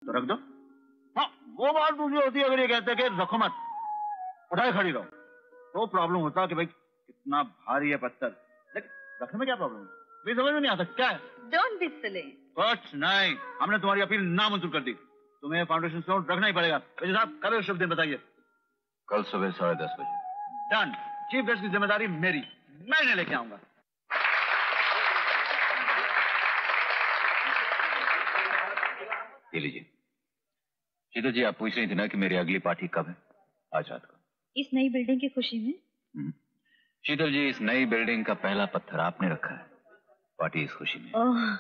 तो रख दो। हाँ, वो बात दूसरी होती है अगर ये कहते कि रखो मत, उठाए खड़ी रहो, तो प्रॉब्लम होता कि भाई कितना भारी है पत्थर, लेकिन रखने में क्या प्रॉब्लम है? भी समझ में नहीं आता क्या है? Don't be silly. कुछ नहीं, हमने तुम्हारी अपील नामंजूर कर दी, तुम्हें फाउंडेशन स्टोन रखना ही पड़ेगा। वैसे साहब कल शुभ दिन बताइए। कल सुबह 10:30 बजे। डन। चीफ गेस्ट की जिम्मेदारी मेरी, मैं इन्हें लेके आऊंगा। ये लीजिए। शीतल जी, आप पूछ रही थी ना कि मेरी अगली पार्टी कब है? आज रात को। इस नई बिल्डिंग की खुशी में? शीतल जी, इस नई बिल्डिंग का पहला पत्थर आपने रखा है, पार्टी इस खुशी में।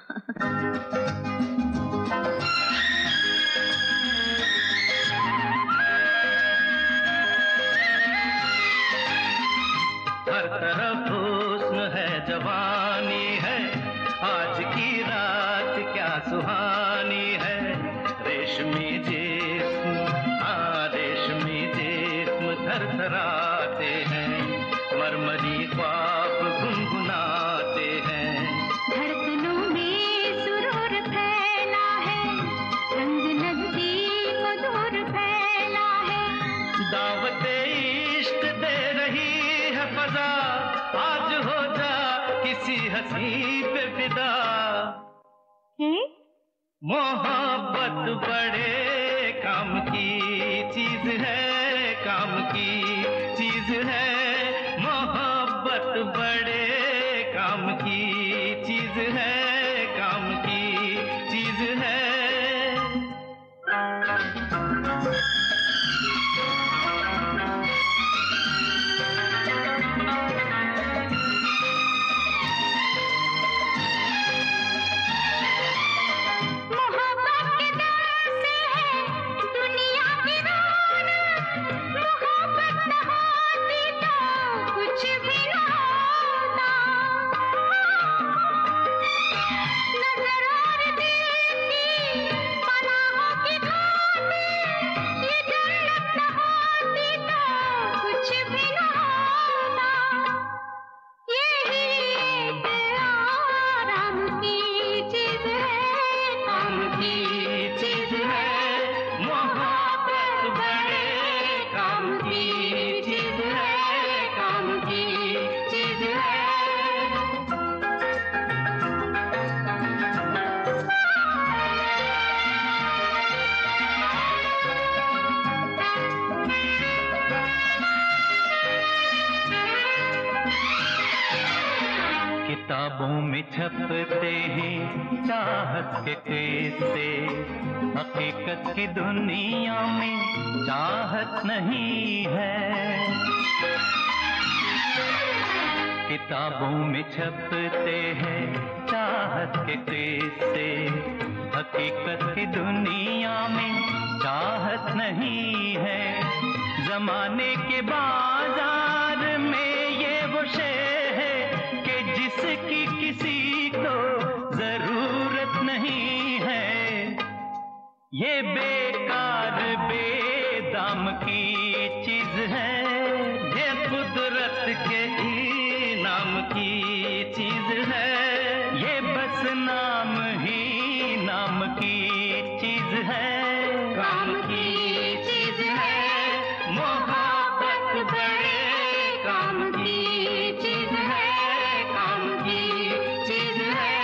हर तरफ हुस्न है, जवानी है, आज की रात क्या सुहानी है। रेशमी जिस्म, हाँ रेशमी जिस्म थरथराते हैं, मरमरी ख्वाब गुनगुनाते हैं। धड़कनों में सुरूर फैला है, रंग नजदीक मधुर फैला है। दावते इश्क दे रही है फजा, आज हो जा किसी हंसी पे फिदा। मोहब्बत बड़े काम की चीज है, काम की चीज है। मोहब्बत बड़े काम की चीज है, काम की चीज है। किताबों में छपते हैं चाहत के किस्से, हकीकत की दुनिया में चाहत नहीं है। किताबों में छपते हैं चाहत के किस्से, हकीकत की दुनिया में चाहत नहीं है। जमाने के बाजार में ये वो शे है कि जिसकी किसी को जरूरत नहीं है। ये बेकार बेदाम की चीज है, ये कुदरत के इनाम की चीज है। ये बस नाम ही नाम की चीज है, काम की चीज है। मोहब्बत बड़े काम की चीज है, काम की चीज है।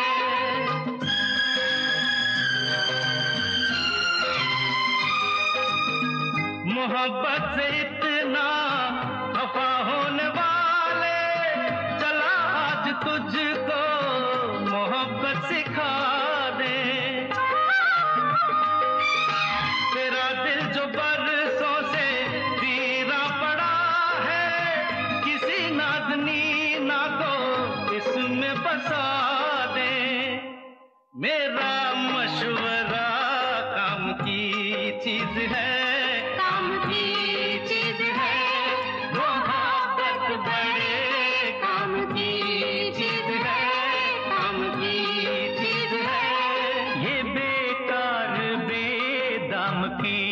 मोहब्बत से इतना खफा होने वाले, चला आज तुझको मोहब्बत सिखा दे। तेरा दिल जो बरसों से पीरा पड़ा है, किसी नाज़नीना को इसमें बसा दे। मेरा मशवरा काम की चीज है, काम की चीज है। मोहब्बत बड़े काम की चीज है, काम की चीज है। ये बेकार बेदाम की